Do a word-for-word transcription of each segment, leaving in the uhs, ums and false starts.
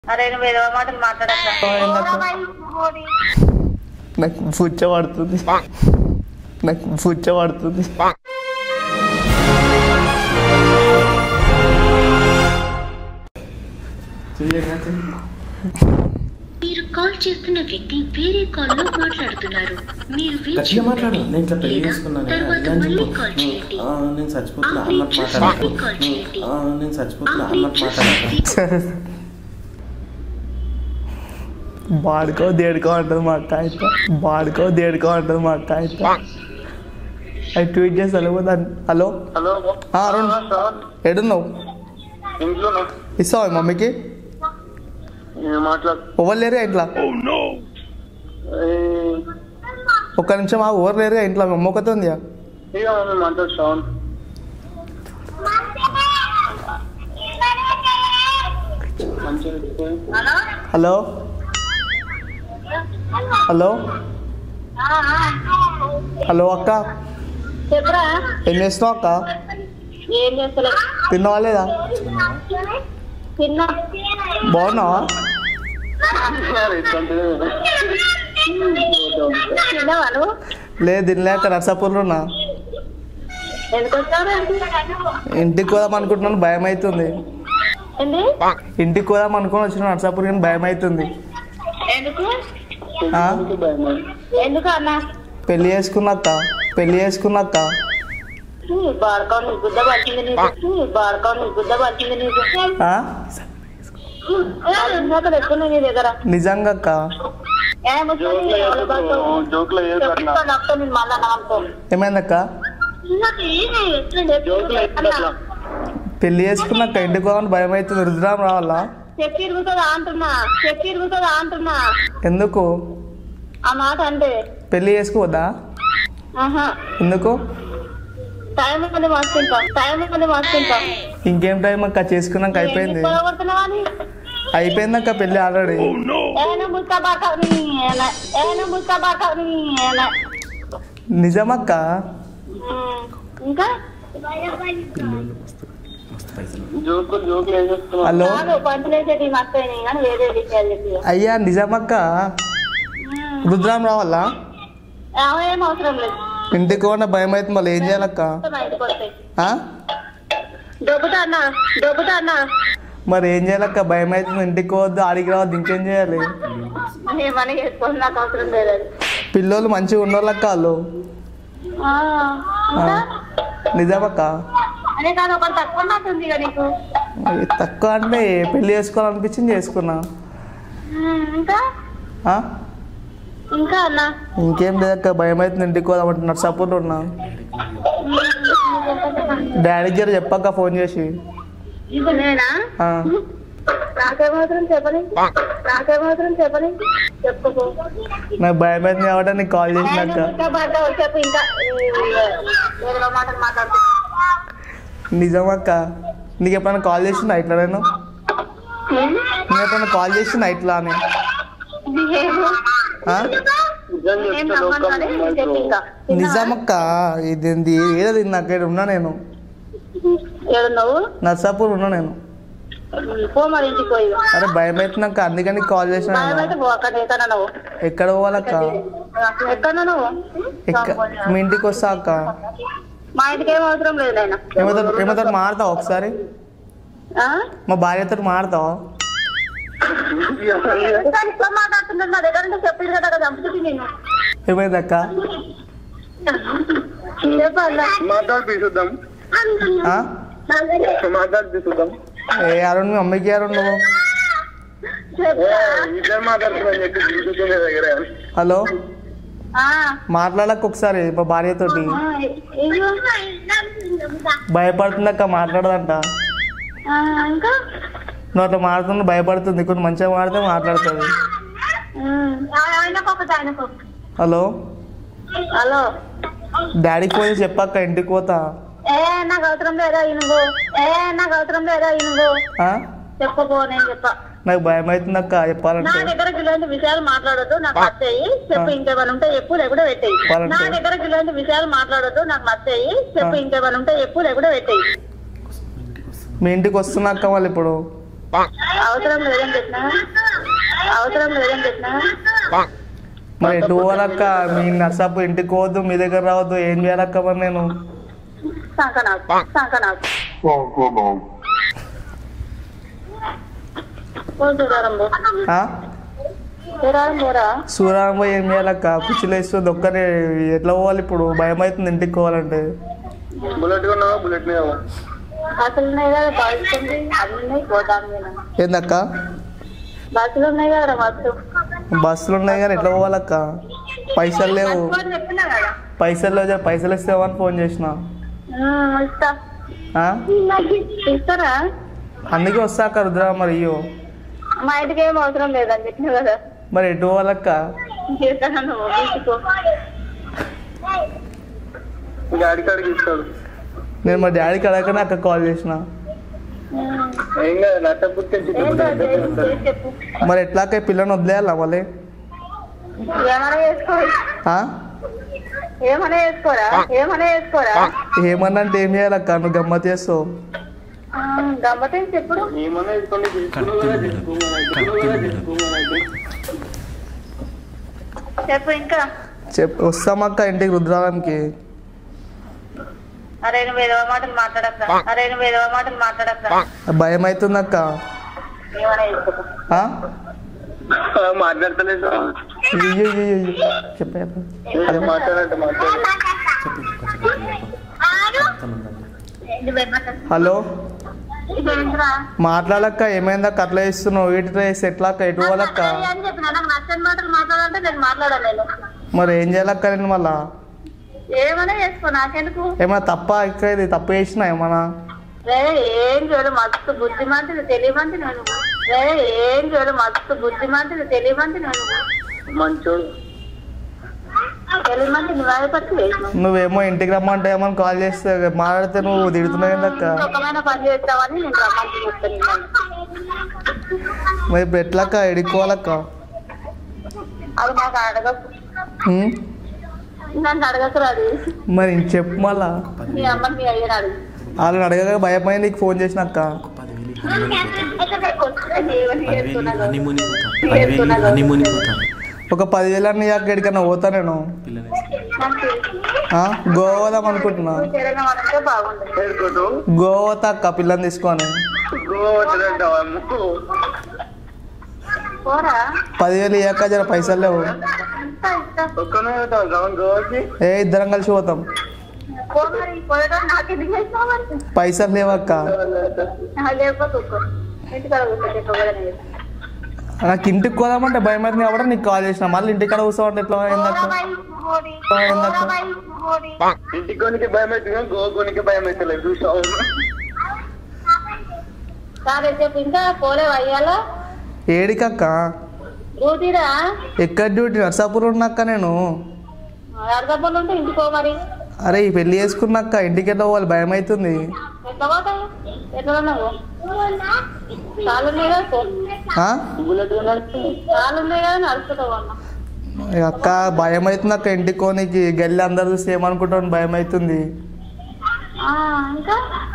అరే నువ్వు ఏదో మాటలు మాట్లాడక నాకు పుచ్చ పడుతుంది నాకు పుచ్చ పడుతుంది మీరు కాల్ చేస్తున్న వ్యక్తి వేరే కాల్ లో మాట్లాడుతున్నారు. మీరు గట్టిగా మాట్లాడు. నేను ఇట్లా పెళ్లి చేసుకున్నాను నేను చచ్చిపోతున్నా అన్నట్టు మాట్లాడాలి నేను చచ్చిపోతున్నా అన్నట్టు మాట్లాడాలి. బాడుకో దేడుకో అంటుంది మా అక్క అయితే బాడుకో దేడుకో అంటుంది మా అక్క అయితే అది ట్వీట్ చేసి వెళ్ళిపోతాను. హలో హలో అరుణ్ ఎడున్నావు ఇస్తావా మమ్మీకి మాట్లాడు ఎవరు లేరుగా ఇంట్లో ఒక్క నిమిషం ఆ ఎవరు లేరుగా ఇంట్లో మమ్మీ ఒకతే ఉందిగా మాట్లాడు శ్రావణ్ హలో హలో హలో అక్క చెప్పరా ఏం చేస్తున్నావు అక్క ఏం చేస్తలే తిన్నావా లేదా తిన్నా బాగున్నావా తిన్నావా నువ్వు లేదు తినలేక నర్సాపూర్లో ఉన్నా ఎందుకు వచ్చావు ఇంటికి పోదాం అనుకుంటున్నాను భయం అవుతుంది ఏంటి ఇంటికి పోదాం అనుకుని వచ్చిన నర్సాపూర్ కానీ భయం అవుతుంది ఎందుకు ఆ? ఎందుకు అన్న పెళ్లి చేసుకున్నాక పెళ్లి చేసుకున్నాక బాడకం నీ గుద్ద పట్టింది నీకు బాడకం నీ గుద్ద పట్టింది నీకు ఆ? ఎక్కువ నీ దగ్గర నిజంగా అక్క మళ్ళా నాతో ఏమైందక్క పెళ్లి చేసుకున్నాక ఇంటికి పోదామని భయం అవుతుంది రుద్రాం రావాలా చెప్పి ఇరుగుతుందా అంటున్నా చెప్పి ఇరుగుతుందా అంటున్నా ఎందుకు ఆ మాట అంటే పెళ్లి చేసుకోవద్దా ఆహా ఎందుకు టైం మంది మార్చుకుంటాం టైం మంది మార్చుకుంటాం ఇంకేం టైం అక్క చేసుకున్నాక అయిపోయింది కొడుతున్నావా అని అయిపోయింది అక్క పెళ్లి ఆల్రెడీ ఏమైనా ముస్తా బాక ఏమైనా ముస్తా బాక నిజమక్క ఇంకా జోకులు జోకులు ఏం చేస్తున్నావు హలో కాదు పంచులేసేటి మర్చిపోయినాయి కానీ వేరే విషయాలు చెప్పి అయ్యా నిజమక్క రుద్రాం రావాలా ఏం అవసరం లేదు ఇంటికి పోయినా భయం అవుతుంది మళ్ళీ ఏం చేయాలక్క మా ఇంటికి వస్తాయి ఆ? దొబ్బుతా అన్న దొబ్బుతా అన్న మరి ఏం చేయాలక్క భయం అవుతుంది ఇంటికి పోవద్దు ఆడికి రావద్దు ఇంకేం చేయాలి ఏమని చేసుకోవాలి నాకు అవసరం లేదు అది పిల్లలు మంచిగా ఉండోళ్ళక్క వాళ్ళు ఆ, ఇంకా నిజమక్క అదే కాదు ఒకటి తక్కువ నాటుంది ఇక నీకు అది తక్కువ అంటే పెళ్లి చేసుకోవాలనిపించింది చేసుకున్నా ఉమ్, ఇంకా ఆ? ఇంకా అన్న ఇంకేం లేదక్క భయం అవుతుంది ఇంటికి పోదామంటే నర్సాపూర్లో ఉన్నా డాడీ జర చెప్పక్క ఫోన్ చేసి ఇప్పుడు నేనా ఆ. నాకేమాత్రం చెప్పని నాకేమాత్రం చెప్పని చెప్పుకో నాకు భయం అవుతుంది కాబట్టి నీకు కాల్ చేసినాక ఇంకా బాగా చెప్పు ఇంకా వేరే మాటలు మాట్లాడుతున్నా నిజమక్క నీకు ఎప్పుడైనా కాల్ చేసిందా ఇట్లా నేను నీకు ఎప్పుడైనా కాల్ చేసిందా ఇట్లా అని ఆ? ఏం నమ్మకాలే చెప్పు ఇంకా నిజమక్క ఇదేంది ఏదో తిన్నా అక్కడ ఉన్నా నేను ఏడున్నావు నర్సాపూర్ ఉన్నా నేను పో మరి ఇంటికి పోయి అరే భయం అవుతున్నాక అందుకని కాల్ చేసిన భయమైతే పో అక్కడ ఎక్కడ నువ్వు ఎక్కడ పోవాలక్క ఎక్కడ నువ్వు ఎక్క మీ ఇంటికి వస్తా అక్క మా ఇంటికి ఏం అవసరం లేదు ఆయన ఏమతో ఏమతో మారుతావా ఒకసారి మా భార్యతో మారుతావా మాట్లాడుతున్నాడు నా దగ్గర నుంచి చెప్పింది కదా చంపుతుంది నేను ఏమైందక్క చెప్పాలా మాట్లాడి తీసుద్దాం ఆ? మాట్లాడి తీసుద్దాం ఏ అరుణ్ మీ అమ్మకి అరుణ్ నువ్వు ఇదే మాట్లాడుతున్నా చెప్పి తీసుకునే దగ్గర హలో ఆ, మాట్లాడక ఒకసారి మా భార్యతోటి ఆ, ఇయ్యో. భయపడుతుందక్క మాట్లాడదంట ఆ, ఇంకా నువ్వు అట్లా మాట్లాడుతున్నా భయపడుతుంది కొన్ని మంచిగా మాడితే మాట్లాడుతుంది ఉమ్, ఆయనకు ఒకటి ఆయనకు ఒకటి. హలో హలో డాడీకి ఫోన్ చేసి చెప్పక్క ఇంటికి పోతా ఏ నాకు అవసరం లేదా ఇనుగు ఏ నాకు అవసరం లేదా ఇనుగు ఆ? చెప్పబో నేను చెప్ప నాకు భయం అవుతుందక్క నా చెప్పాలంటే దగ్గర ఇలాంటి విషయాలు మాట్లాడొద్దు నాకు నచ్చాయి చెప్పు ఇంకేమైనా ఉంటే చెప్పు లేకుండా పెట్టేయి చెప్పాలంటే? నా దగ్గర ఇలాంటి విషయాలు మాట్లాడొద్దు నాకు నచ్చాయి చెప్పు ఇంకేమైనా ఉంటే చెప్పు లేకుండా పెట్టేయి మీ ఇంటికి వస్తున్నాక్క వాళ్ళు ఇప్పుడు అవసరం లేదని చెప్పినా అవసరం లేదని చెప్పినా మరి ఎటు పోవాలక్క? మీ నర్సాపు ఇంటికి పోవద్దు, మీ దగ్గర రావద్దు, ఏం చేయాలక్క మరి నేను? సంకనాకు సంకనాకు సూరారం పోయి ఏం చేయాలక్క? పిచ్చిలు వేస్తుంది ఒక్కనే, ఎట్లా పోవాలి ఇప్పుడు? భయం అవుతుంది ఇంటికి పోవాలంటే. ఏందక్క? బస్సులు ఉన్నాయి కదా బస్సు బస్సులు ఉన్నాయి కానీ ఎట్లా పోవాలక్క? పైసలు లేవు, పైసలు లేవు. పైసలు ఇస్తావని ఫోన్ చేసిన. ఇస్తారా? అందుకే వస్తాక రుద్రా. మరి ఇయ్యో మా ఇంటికి ఏం అవసరం లేదని చెప్పిన కదా. మరి ఎటు పోవాలక్క? డాడీ కాడికి ఇస్తాడు. నేను మా డాడీకి అడగకనే అక్క కాల్ చేసిన. మరి ఎట్లాక పిల్లని వదిలేయాలా మళ్ళీ? ఏమన్నా చేసుకోరా ఏమన్నా చేసుకోరా ఏమన్నా చేసుకోరా ఏమన్నా అంటే ఏం చేయాలక్క? నువ్వు గమ్మత్ చేస్తావు. గమ్మతే చెప్పుడు. చెప్పు ఇంకా. చెప్పు. వస్తామక్క ఇంటికి రుద్రాలంకి. అరే నువ్వు ఏదో మాటలు మాట్లాడక్క. అరే నువ్వు ఏదో మాటలు మాట్లాడక్క. భయం అవుతుందక్క. మాట్లాడతలేదు. చెప్పా మాట్లాడంటే హలో మాట్లాడక్క. ఏమైందక్క అట్లా ఇస్తున్నావు? వీటి వేసి ఎట్లా అక్క? ఎటు పోవాలక్క? మరి ఏం చేయాలక్క నేను మళ్ళా? ఏమన్నా చేసుకో, నాకెందుకు? ఏమన్నా తప్ప ఇక్కడ ఇది తప్పు చేసినా ఏమన్నా? ఏం చూడు మస్తు బుద్ధిమంతుడు తెలియమంది నేను. ఏం చూడు మస్తు బుద్ధిమంతుడు తెలియమంది నేను. మంచోడు తెలియమంది నువ్వు పచ్చి నువ్వేమో ఇంటికి రమ్మంటే ఏమని కాల్ చేస్తే మాట్లాడితే నువ్వు తిడుతున్నావు ఏందక్క? రకమైన పని చేస్తావని నేను రమ్మంటే చెప్తాను. మరి ఇప్పుడు ఎట్లాక్క ఎడుకోవాలక్క? అది నాకు అడగకు, నన్ను అడగకు రాదు. మరి చెప్పు మళ్ళా. మీ అమ్మని మీ అయ్యని అడుగు. వాళ్ళని అడగక భయపడి నీకు ఫోన్ చేసినాక్క. ఒక పదివేలు అన్ని ఎక్కడికన్నా పోతా నేను. గోవా పోదాం అనుకుంటున్నా. గోవా పోతా అక్క పిల్లని తీసుకొని. పదివేలు ఇయ్యాక జర పైసలు లేవు. ఏ ఇద్దరం కలిసి పోతాం. పైసలు లేవక్క. నాకు ఇంటికి పోదామంటే భయం అవుతుంది కాబట్టి నీకు కాల్ చేసిన. మళ్ళీ ఇంటికాడ కూర్చోమంటే ఎట్లా అయిందక్క? ఇంటికి భయం అవుతుంది, గోకోనికి భయం అవుతలేదు. ఇంకా పోలేవు అయ్యాలా? ఏడికక్క? డ్యూటీరా? ఎక్కడ డ్యూటీ? నర్సాపూర్ ఉన్నాక్క నేను. నర్సాపూర్ ఉంటే ఇంటికి పో మరి. అరే ఈ పెళ్లి చేసుకున్నాక ఇంటికి ఎట్లా పోవాలి? భయం అవుతుంది. ఎట్లా పోతావు? ఎట్లా ఉన్నావు? చాలు అక్క భయం అవుతుంది అక్క. ఇంటికి కోనికి గల్లి అందరు చూస్తే ఏమనుకుంటాను భయం అవుతుంది. ఇంకా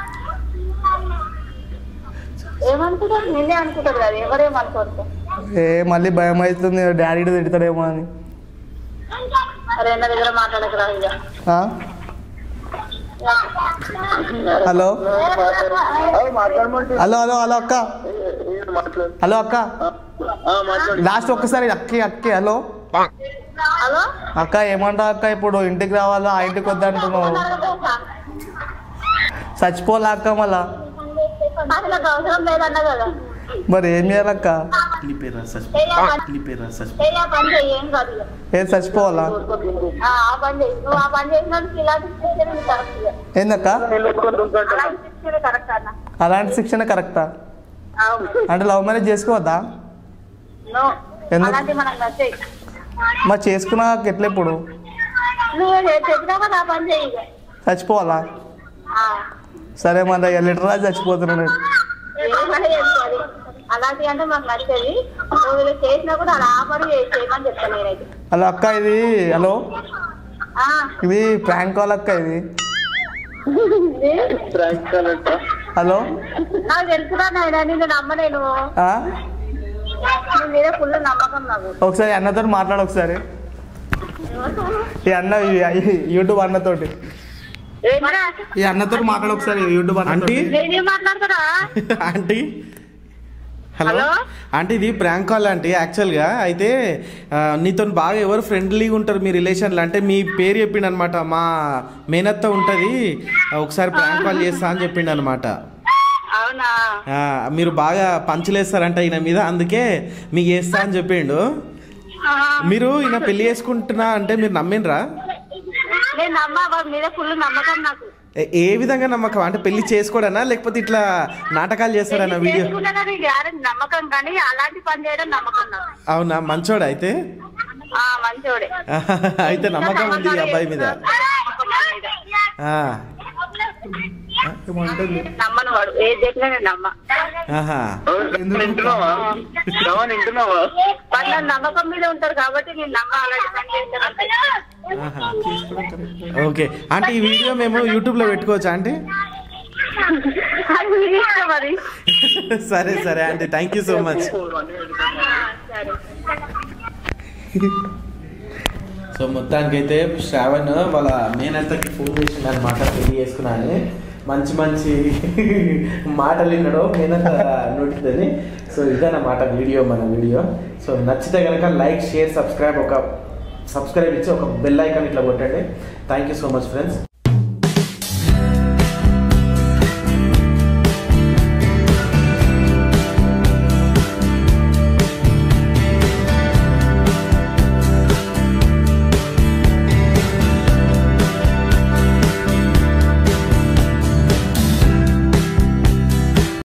ఏమనుకుంటారు? నేనే అనుకుంటారు కదా, ఎవరేమనుకోరు. ఏ మళ్ళీ భయం అవుతుంది, డాడీ తిడతాడేమో అని. అరే నా దగ్గర మాట్లాడకరా. హలో హలో హలో హలో అక్క. హలో అక్క లాస్ట్ ఒక్కసారి అక్కి అక్కి. హలో హలో అక్క ఏమంటావు అక్క? ఇప్పుడు ఇంటికి రావాలా? ఆ ఇంటికి వద్దంటున్నావు. చచ్చిపోలే అక్క మళ్ళా? అవసరం లేదన్నా కదా. మరి ఏం చేయాలక్క? ఏం చచ్చిపోవాలా? ఏందక్క? అలాంటి శిక్షణ కరెక్టా? అంటే లవ్ మ్యారేజ్ చేసుకోవద్దా? ఎందుకు మరి చేసుకున్నాక ఎట్లా? ఇప్పుడు చచ్చిపోవాలా? సరే మన లీటర్ రాజు చచ్చిపోతున్నాను. అలాంటి అంటే మాకు నచ్చేది. నువ్వు చేసినా కూడా అలా ఆపడి చేయమని చెప్తాను నేనైతే. హలో అక్క ఇది. హలో ఇది ప్రాంక్ కాల్ అక్క. ఇది హలో నాకు తెలుసురా నాయన నేను నమ్మలేను ఆ? నీ మీద ఫుల్ నమ్మకం నాకు. ఒకసారి అన్నతో మాట్లాడు ఒకసారి ఈ అన్న ఈ యూట్యూబ్ అన్నతోటి ఏమరా? ఈ అన్నతో మాట్లాడు ఒకసారి యూట్యూబ్ అన్న ఆంటీ నేనేం మాట్లాడతారా? Aunty hello hello? ఆంటీ ఇది ప్రాంక్ కాల్ ఆంటీ యాక్చువల్గా అయితే ఆ, నీతో బాగా ఎవరు ఫ్రెండ్లీగా ఉంటారు మీ రిలేషన్లో అంటే మీ పేరు చెప్పిండు అనమాట మా మేనత్త ఉంటుంది ఒకసారి ప్రాంక్ కాల్ చేస్తా అని చెప్పిండు అనమాట అవునా? మీరు బాగా పంచులేస్తారంట ఈయన మీద అందుకే మీకు చేస్తా అని చెప్పిండు ఆ, మీరు ఈయన పెళ్లి చేసుకుంటున్నా అంటే మీరు నమ్మినరా నేను నమ్మా వాడి మీద ఫుల్ నమ్మకం నాకు. ఏ- ఏ విధంగా నమ్మకం అంటే పెళ్లి చేసుకోడనా లేకపోతే ఇట్లా నాటకాలు చేస్తాడన్నా వీడియో చేసుకుంటానని గ్యారెంటీ నమ్మకం కానీ అలాంటి పని చేయడం నమ్మకం నాకు. అవునా మంచోడా అయితే ఆ, మంచోడే. అయితే నమ్మకం ఉంది ఈ అబ్బాయి మీద ఆ, నమ్మను వాడు ఏది చెప్పినా నేను నమ్మ. ఆహా. వింటున్నావా శ్రవణ్ వింటున్నావా వాళ్ళు నా నమ్మకం మీద ఉంటారు కాబట్టి నేను నమ్మ అలాంటి పని చేస్తానంటే. ఆహా. ఓకే అంటే ఈ వీడియో మేము యూట్యూబ్లో పెట్టుకోవచ్చా అంటే అది మీ ఇష్టం మరి. సరే సరే aunty thank you so much సరే. సో మొత్తానికైతే శ్రావణ్ వాళ్ళ మేనత్తకి ఫోన్ చేసిండు అనమాట పెళ్లి చేసుకున్నాను మంచి మంచి మాటలు విన్నాడు మేనత్త నోటిదని సో ఇదన్నమాట వీడియో మన వీడియో సో నచ్చితే కనుక లైక్ షేర్ సబ్స్క్రైబ్ ఒక సబ్స్క్రైబ్ ఇచ్చి ఒక బెల్ ఐకాన్ ఇట్లా కొట్టండి thank you so much friends